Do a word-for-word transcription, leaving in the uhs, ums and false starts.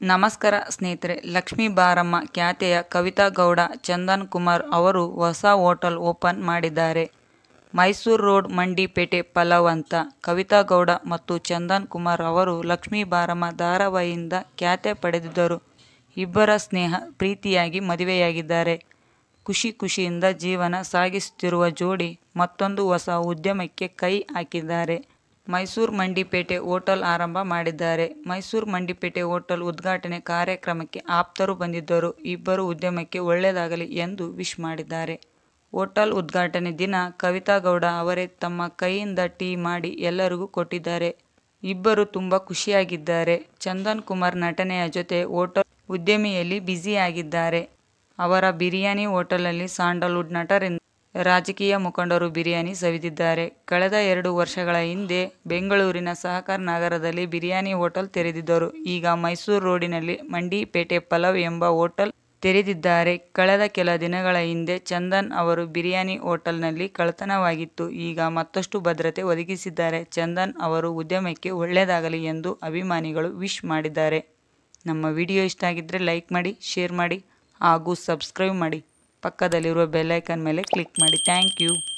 ನಮಸ್ಕಾರ ಸ್ನೇಹಿತರೆ, ಲಕ್ಷ್ಮೀ ಬಾರಮ್ಮ ಖ್ಯಾತೆಯ ಕವಿತಾ ಗೌಡ, ಚಂದನ್ ಕುಮಾರ್ ಅವರು ಹೊಸ ಹೋಟೆಲ್ ಓಪನ್ ಮಾಡಿದ್ದಾರೆ. ಮೈಸೂರು ರೋಡ್ ಮಂಡಿಪೇಟೆ ಪಲಾವ್ ಅಂತ. ಕವಿತಾ ಗೌಡ ಮತ್ತು ಚಂದನ್ ಕುಮಾರ್ ಅವರು ಲಕ್ಷ್ಮೀ ಬಾರಮ್ಮ ಧಾರಾವಾಹಿಯಿಂದ ಖ್ಯಾತೆ ಪಡೆದಿದ್ದರು. ಇಬ್ಬರ ಸ್ನೇಹ ಪ್ರೀತಿಯಾಗಿ ಮದುವೆಯಾಗಿದ್ದಾರೆ. ಖುಷಿ ಖುಷಿಯಿಂದ ಜೀವನ ಸಾಗಿಸುತ್ತಿರುವ ಜೋಡಿ ಮತ್ತೊಂದು ಹೊಸ ಉದ್ಯಮಕ್ಕೆ ಕೈ ಹಾಕಿದ್ದಾರೆ. ಮೈಸೂರು ಮಂಡಿಪೇಟೆ ಹೋಟೆಲ್ ಆರಂಭ ಮಾಡಿದ್ದಾರೆ. ಮೈಸೂರು ಮಂಡಿಪೇಟೆ ಹೋಟೆಲ್ ಉದ್ಘಾಟನೆ ಕಾರ್ಯಕ್ರಮಕ್ಕೆ ಆಪ್ತರು ಬಂದಿದ್ದರು. ಇಬ್ಬರು ಉದ್ಯಮಕ್ಕೆ ಒಳ್ಳೆಯದಾಗಲಿ ಎಂದು ವಿಶ್ ಮಾಡಿದ್ದಾರೆ. ಹೋಟೆಲ್ ಉದ್ಘಾಟನೆ ದಿನ ಕವಿತಾ ಗೌಡ ಅವರೇ ತಮ್ಮ ಕೈಯಿಂದ ಟೀ ಮಾಡಿ ಎಲ್ಲರಿಗೂ ಕೊಟ್ಟಿದ್ದಾರೆ. ಇಬ್ಬರು ತುಂಬ ಖುಷಿಯಾಗಿದ್ದಾರೆ. ಚಂದನ್ ಕುಮಾರ್ ನಟನೆಯ ಜೊತೆ ಹೋಟೆಲ್ ಉದ್ಯಮಿಯಲ್ಲಿ ಬ್ಯುಸಿಯಾಗಿದ್ದಾರೆ. ಅವರ ಬಿರಿಯಾನಿ ಹೋಟೆಲ್ನಲ್ಲಿ ಸ್ಯಾಂಡಲ್ವುಡ್ ನಟರಿಂದ ರಾಜಕೀಯ ಮುಖಂಡರು ಬಿರಿಯಾನಿ ಸವಿದಿದ್ದಾರೆ. ಕಳೆದ ಎರಡು ವರ್ಷಗಳ ಹಿಂದೆ ಬೆಂಗಳೂರಿನ ಸಹಕಾರ ನಗರದಲ್ಲಿ ಬಿರಿಯಾನಿ ಹೋಟೆಲ್ ತೆರೆದಿದ್ದರು. ಈಗ ಮೈಸೂರು ರೋಡಿನಲ್ಲಿ ಮಂಡಿಪೇಟೆ ಪಲಾವ್ ಎಂಬ ಹೋಟೆಲ್ ತೆರೆದಿದ್ದಾರೆ. ಕಳೆದ ಕೆಲ ದಿನಗಳ ಹಿಂದೆ ಚಂದನ್ ಅವರು ಬಿರಿಯಾನಿ ಹೋಟೆಲ್ನಲ್ಲಿ ಕಳ್ಳತನವಾಗಿತ್ತು. ಈಗ ಮತ್ತಷ್ಟು ಭದ್ರತೆ ಒದಗಿಸಿದ್ದಾರೆ. ಚಂದನ್ ಅವರು ಉದ್ಯಮಕ್ಕೆ ಒಳ್ಳೆಯದಾಗಲಿ ಎಂದು ಅಭಿಮಾನಿಗಳು ವಿಶ್ ಮಾಡಿದ್ದಾರೆ. ನಮ್ಮ ವಿಡಿಯೋ ಇಷ್ಟ ಆಗಿದ್ದರೆ ಲೈಕ್ ಮಾಡಿ, ಶೇರ್ ಮಾಡಿ ಹಾಗೂ ಸಬ್ಸ್ಕ್ರೈಬ್ ಮಾಡಿ. ಪಕ್ಕದಲ್ಲಿರುವ ಬೆಲ್ ಐಕಾನ್ ಮೇಲೆ ಕ್ಲಿಕ್ ಮಾಡಿ. Thank you.